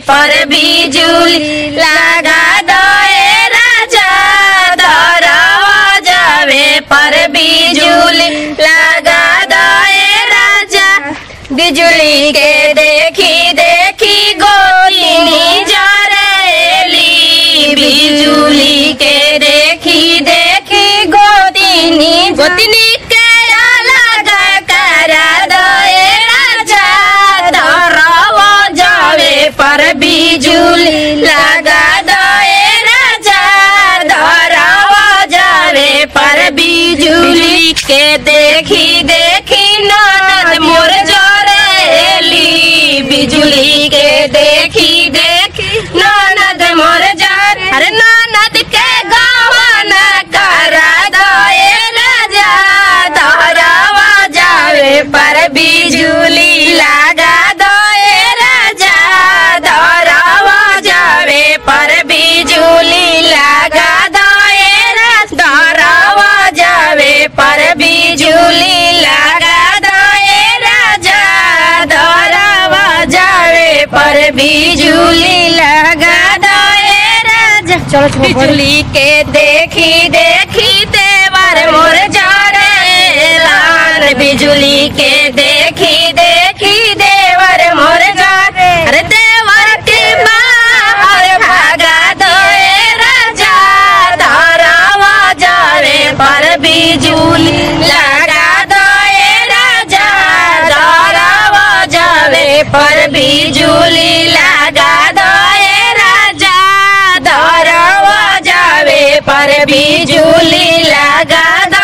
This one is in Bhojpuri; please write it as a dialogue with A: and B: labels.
A: पर बिजुली लगा दे राजा दरवाजावे पर बिजुली लगा दे राजा। बिजुली के देखी देखी गोतिनी जरेली बिजुली के देखी देखी गोतिनी के अलग करा दे राजा दरवाजावे पर बिजुली लगा दे राजा दरवाजावे पर बिजुली के देखी देखी ननद मोर जरेली बिजुली के देखी देखी ननद मोर जरे। अरे ननद के गहन करा दे राजा दरवाजावे पर बिजुली लगा दे राजा दरवाजावे पर बिजुली लगा दे दरवाजावे पर बिजुली लगा दे राजा दरवाजावे पर बिजुली लगा दे राजा। चलो बिजुली के देखी देखी देवर मोर जरेला बिजुली के देखी देखी देवर मोर जरे। अरे देवर के बाहर भागा दे राजा दरवाजावे पर बिजुली लगा दे राजा दरवाजावे पर बिजुली लगा दे राजा दरवाजावे पर बिजुली लगा